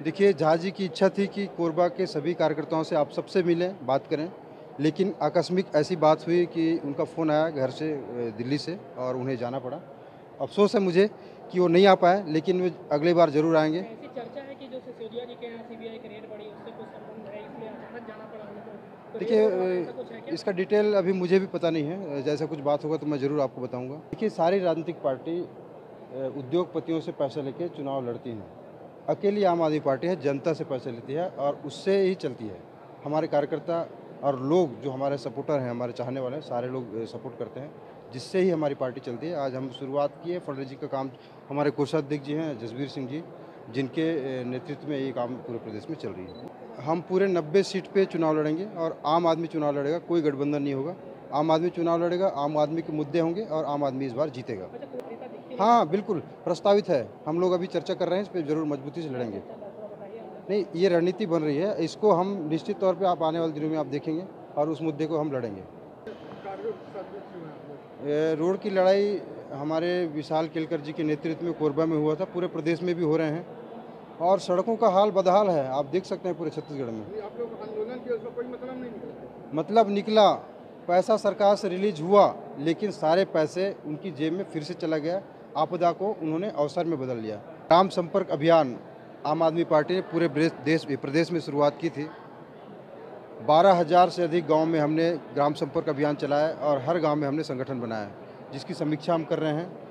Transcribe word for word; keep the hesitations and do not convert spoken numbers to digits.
देखिए, झा जी की इच्छा थी कि कोरबा के सभी कार्यकर्ताओं से आप सबसे मिलें, बात करें, लेकिन आकस्मिक ऐसी बात हुई कि उनका फ़ोन आया घर से अ, दिल्ली से और उन्हें जाना पड़ा। अफ़सोस है मुझे कि वो नहीं आ पाए, लेकिन वे अगली बार ज़रूर आएँगे। ऐसी चर्चा है कि जो सिसोदिया जी के यहाँ सीबीआई की रेड पड़ी, उससे कुछ संबंध है, इसलिए अचानक जाना पड़ा उनको। तो रेड देखिए होने वाला ऐसा अ, कुछ है क्या? इसका डिटेल अभी मुझे भी पता नहीं है। अ, जैसा कुछ बात होगा तो मैं ज़रूर आपको बताऊँगा। देखिए, सारी राजनीतिक पार्टी अ, उद्योगपतियों से पैसे लेके चुनाव लड़ती हैं। अकेली आम आदमी पार्टी है, जनता से पैसे लेती है और उससे ही चलती है। हमारे कार्यकर्ता और लोग जो हमारे सपोर्टर हैं, हमारे चाहने वाले हैं, सारे लोग अ, सपोर्ट करते हैं, जिससे ही हमारी पार्टी चलती है। आज हम शुरुआत की है फंड जी का काम, हमारे कोषाध्यक्ष जी हैं जसबीर सिंह जी, जिनके अ, नेतृत्व में ये काम पूरे प्रदेश में चल रही है। हम पूरे नब्बे सीट पे चुनाव लड़ेंगे और आम आदमी चुनाव लड़ेगा, कोई गठबंधन नहीं होगा। आम आदमी चुनाव लड़ेगा, आम आदमी के मुद्दे होंगे और आम आदमी इस बार जीतेगा। अच्छा, कोई नेता दिख ही नहीं हाँ, रहा। बिल्कुल, प्रस्तावित है। हम लोग अभी चर्चा कर रहे हैं, इस पे ज़रूर मजबूती से क्या लड़ेंगे। चर्चा था, थोड़ा बताइए हम लोग नहीं, को। ये रणनीति बन रही है, इसको हम निश्चित तौर पे आप आने वाले दिनों में आप देखेंगे और उस मुद्दे को हम लड़ेंगे। ये रोड की लड़ाई हमारे विशाल केलकर जी के नेतृत्व में कोरबा में हुआ था, पूरे प्रदेश में भी हो रहे हैं और सड़कों का हाल बदहाल है, आप देख सकते हैं पूरे छत्तीसगढ़ में। आप लोग आंदोलन किया, उसका कोई मतलब नहीं निकला। मतलब निकला, पैसा सरकार से रिलीज हुआ, लेकिन सारे पैसे उनकी जेब में फिर से चला गया। आपदा को उन्होंने अवसर में बदल लिया। ग्राम संपर्क अभियान आम आदमी पार्टी ने पूरे ब्रेस- देश प्रदेश में शुरुआत की थी। बारह हज़ार से अधिक गांव में हमने ग्राम संपर्क अभियान चलाया और हर गांव में हमने संगठन बनाया, जिसकी समीक्षा हम कर रहे हैं।